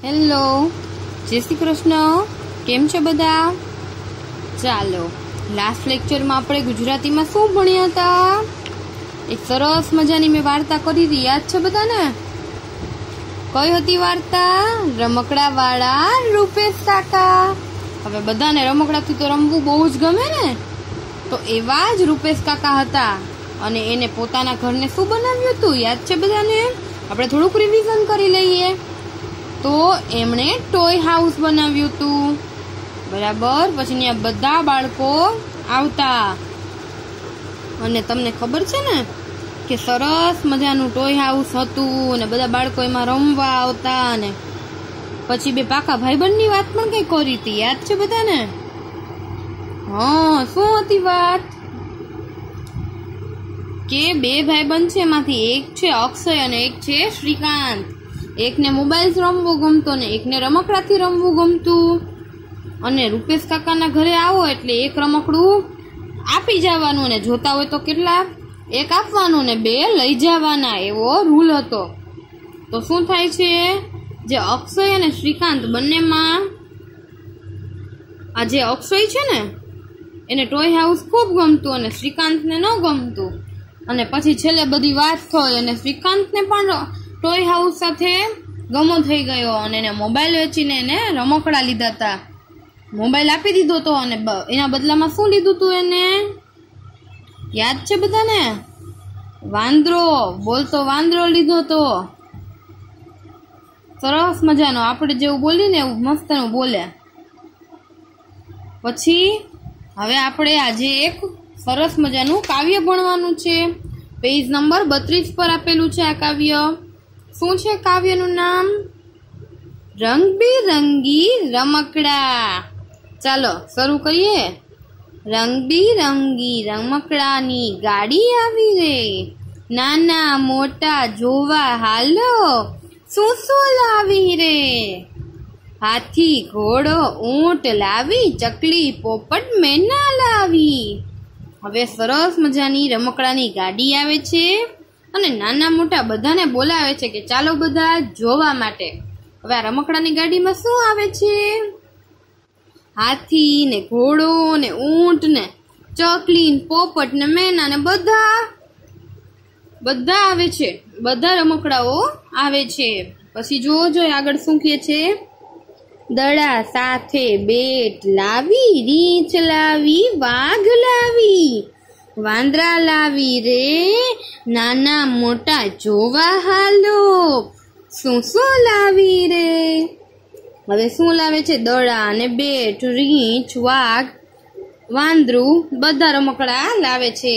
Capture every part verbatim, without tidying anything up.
Hello, જય શ્રી કૃષ્ણ. કેમ છો બધા? ચાલો, લાસ્ટ લેક્ચરમાં આપણે ગુજરાતીમાં શું ભણ્યા હતા? એક સરસ મજાની મેં વાર્તા કરી હતી, યાદ છે બધાને? કઈ હતી વાર્તા? રમકડા વાળા રૂપેશ કાકા. હવે બધાને રમકડાથી તો રમવું બહુ જ ગમે ને, તો એવા જ રૂપેશ કાકા હતા અને એને પોતાના ઘરને શું બનાવ્યું હતું યાદ છે બધાને? આપણે થોડુંક રિવિઝન કરી લઈએ. તો એમણે ટોય હાઉસ બનાવ્યું હતું, બરાબર. પછી ત્યાં બધા બાળકો આવતા અને તમને ખબર છે ને કે સરસ મજાનું ટોય હાઉસ હતું અને બધા બાળકો એમાં રમવા આવતા. અને પછી બે પાકા ભાઈબંધની વાત પણ કઈ કરી હતી, યાદ છે બધાને? હા, શું હતી વાત? કે બે ભાઈબંધ છે, એમાંથી એક છે અક્ષય અને એક છે શ્રીકાંત. એકને મોબાઈલ રમવું ગમતો ને એકને રમકડાથી રમવું ગમતું. અને રૂપેશ કાકાના ઘરે આવો એટલે એક રમકડું આપી જવાનું ને જોતા હોય તો કેટલા એક આપવાનું ને બે લઈ જવાના, એવો રૂલ હતો. તો શું થાય છે, જે અક્ષય અને શ્રીકાંત બંનેમાં આ જે અક્ષય છે ને એને ટોય હાઉસ ખૂબ ગમતું અને શ્રીકાંતને ન ગમતું. અને પછી છેલ્લે બધી વાત થઈ અને શ્રીકાંતને પણ ટોય હાઉસ સાથે ગમો થઈ ગયો અને એને મોબાઈલ વેચીને એને રમકડા લીધા હતા. મોબાઈલ આપી દીધો હતો અને એના બદલામાં શું લીધું હતું એને? યાદ છે બધાને? વાંદરો, બોલતો વાંદરો લીધો હતો. સરસ મજાનો, આપણે જેવું બોલી ને એવું મસ્તનું બોલે. પછી હવે આપણે આજે એક સરસ મજાનું કાવ્ય ભણવાનું છે. પેજ નંબર બત્રીસ પર આપેલું છે આ કાવ્ય. શું છે કાવ્યનું નામ? રંગબેરંગી રમકડા. ચાલો શરૂ કરીએ. રંગબેરંગી રમકડાની ગાડી આવી રે, નાના મોટા જોવા હાલો, શું શું લાવી રે? હાથી ઘોડો ઊંટ લાવી, ચકલી પોપટ મેના લાવી. હવે સરસ મજાની રમકડાની ગાડી આવે છે અને નાના મોટા બધાને બોલાવે છે કે ચાલો બધા જોવા માટે. હવે આ રમકડાની ગાડીમાં શું આવે છે? હાથી ને ઘોડો ને ઊંટ ને ચકલી ને પોપટ ને મેના ને બધા બધા આવે છે, બધા રમકડાઓ આવે છે. પછી જોજો આગળ શું કહે છે? દડા સાથે બેટ લાવી, રીંછ લાવી, વાઘ લાવી, વાંદરા લાવી રે, નાના મોટા જોવા હાલો, શું શું લાવી રે? હવે શું લાવે છે? દડા ને બેટ, રીંછ, વાઘ, વાંદરું, બધા રમકડા લાવે છે.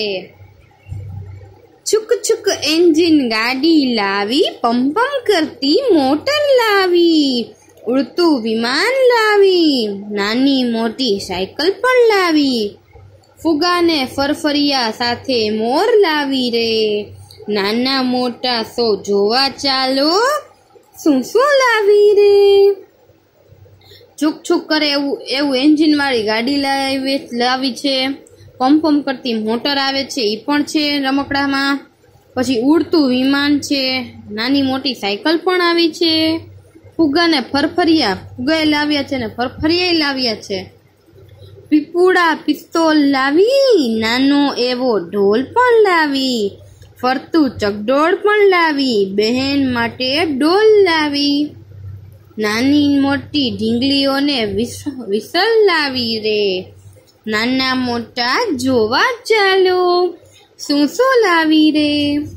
છુક છુક એન્જિન ગાડી લાવી, પમ પમ કરતી મોટર લાવી, ઉડતું વિમાન લાવી, નાની મોટી સાયકલ પણ લાવી, ફુગાને ફરફરિયા સાથે મોર લાવી રે, નાના મોટા સૌ જોવા ચાલો, શું શું લાવી રે? છુક છુક કરે એવું એવું એન્જિન વાળી ગાડી લાવી લાવી છે. પમ પમ કરતી મોટર આવે છે, એ પણ છે રમકડામાં. પછી ઉડતું વિમાન છે, નાની મોટી સાયકલ પણ આવી છે. ફુગાને ફરફરિયા ફુગાએ લાવ્યા છે ને ફરફરિયા લાવ્યા છે. પીપુડા પિસ્તોલ લાવી, નાનો એવો ઢોલ પણ લાવી, ફરતું ચકડોળ પણ લાવી, બહેન માટે ડોલ લાવી, નાની મોટી ઢીંગલીઓને વિસલ લાવી રે, નાના મોટા જોવા ચાલો, શું શું લાવી રે?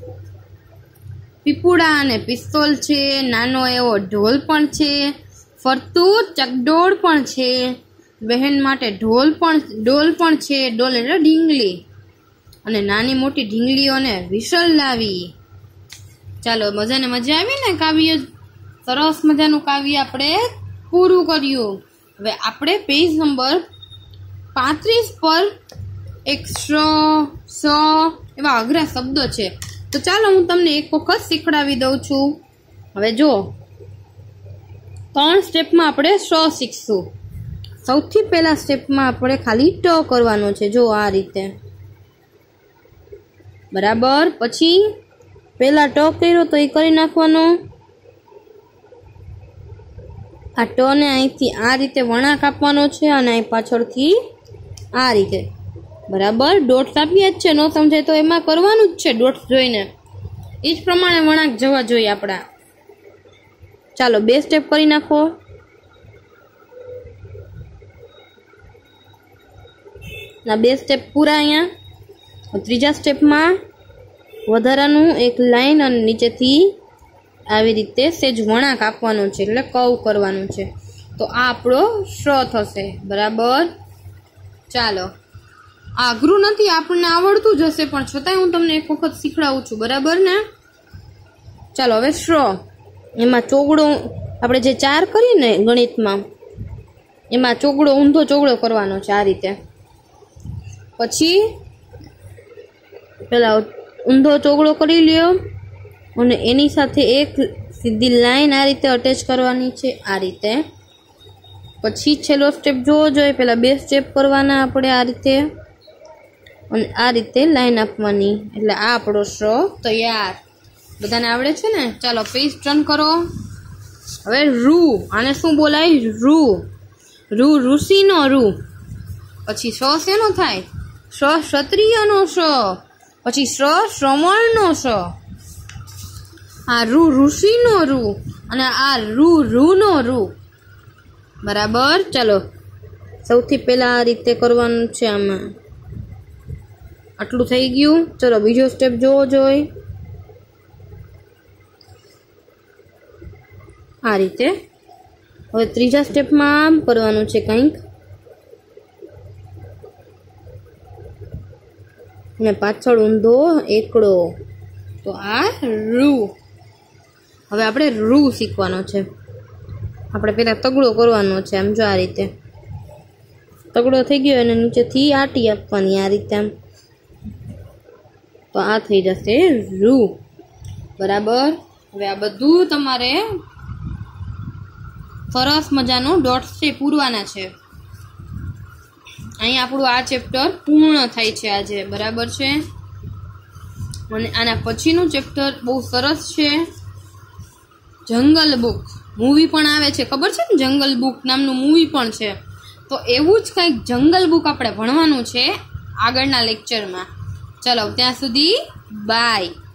પીપુડા અને પિસ્તોલ છે, નાનો એવો ઢોલ પણ છે, ફરતું ચકડોળ પણ છે, બહેન માટે ઢોલ પણ ડોલ પણ છે, ડોલ એટલે ઢીંગલી, અને નાની મોટી ઢીંગલીઓને વિસલ લાવી. ચાલો, મજાને મજા આવી ને? કાવ્ય સરસ મજાનું કાવ્ય આપણે પૂરું કર્યું. હવે આપણે પેજ નંબર પાંત્રીસ પર એક શ સ એવા અઘરા શબ્દો છે, તો ચાલો હું તમને એક વખત શીખડાવી દઉં છું. હવે જો ત્રણ સ્ટેપમાં આપણે શ શીખશું. સૌથી પહેલા સ્ટેપમાં આપણે ખાલી ટ કરવાનો છે, જો આ રીતે, બરાબર. પછી પહેલા ટ કર્યો તો એ કરી નાખવાનો, આ ટ ને અહીંથી આ રીતે વળાંક આપવાનો છે અને અહીં પાછળથી આ રીતે બરાબર ડોટ્સ આપીએ જ છે. ન સમજાય તો એમાં કરવાનું જ છે ડોટ્સ જોઈને, એ જ પ્રમાણે વળાંક જવા જોઈએ આપણા. ચાલો બે સ્ટેપ કરી નાખો. ના બે સ્ટેપ પૂરા. અહીંયા ત્રીજા સ્ટેપમાં વધારાનું એક લાઈન અને નીચેથી આવી રીતે સેજ વળાંક આપવાનું છે, એટલે કર્વ કરવાનું છે. તો આ આપણો શ થશે. બરાબર. ચાલો આ અઘરું નથી, આપણને આવડતું જ હશે, પણ છતાંય હું તમને એક વખત શીખડાવું છું. બરાબર ને? ચાલો હવે શ. એમાં ચોગડો આપણે જે ચાર કરીએ ને ગણિતમાં, એમાં ચોગડો ઊંધો ચોગડો કરવાનો છે આ રીતે. પછી પેલા ઊંધો ચોગડો કરી લ્યો અને એની સાથે એક સીધી લાઈન આ રીતે અટેચ કરવાની છે આ રીતે. પછી છેલ્લો સ્ટેપ જોવો જોઈએ. પેલા બે સ્ટેપ કરવાના આપણે આ રીતે અને આ રીતે લાઈન આપવાની, એટલે આ આપણો શ તૈયાર. બધાને આવડે છે ને? ચાલો પેજ ટર્ન કરો. હવે રૂ, આને શું બોલાય? રૂ. રૂ ઋષિનો રૂ. પછી શ શેનો થાય? શ ક્ષત્રિયનો શ. પછી શ શ્રવણનો શ. આ રૂ ઋષિનો રૂ અને આ રૂ રૂનો રૂ. બરાબર. ચાલો સૌથી પહેલા આ રીતે કરવાનું છે. આમાં આટલું થઈ ગયું. ચલો બીજો સ્ટેપ જોવો જોઈએ. આ રીતે. હવે ત્રીજા સ્ટેપમાં આમ કરવાનું છે કંઈક, અને પાછળ ઊંધો એકડો. તો આ રૂ. હવે આપણે રૂ શીખવાનો છે. આપણે પહેલાં તગડો કરવાનો છે. આમ જો આ રીતે તગડો થઈ ગયો અને નીચેથી આટી આપવાની આ રીતે આમ. તો આ થઈ જશે રૂ. બરાબર. હવે આ બધું તમારે સરસ મજાનું ડોટ્સ છે પૂરવાના છે. અહીં આપણું આ ચેપ્ટર પૂર્ણ થાય છે આજે. બરાબર છે. અને આના પછીનું ચેપ્ટર બહુ સરસ છે, જંગલ બુક. મૂવી પણ આવે છે, ખબર છે ને? જંગલ બુક નામનું મૂવી પણ છે. તો એવું જ કંઈક જંગલ બુક આપણે ભણવાનું છે આગળના લેક્ચરમાં. ચલો ત્યાં સુધી બાય.